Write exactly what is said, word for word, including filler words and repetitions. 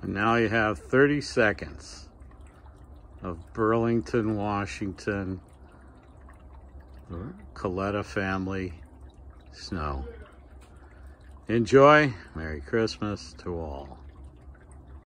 And now you have thirty seconds of Burlington, Washington, Coletta family snow. Enjoy. Merry Christmas to all.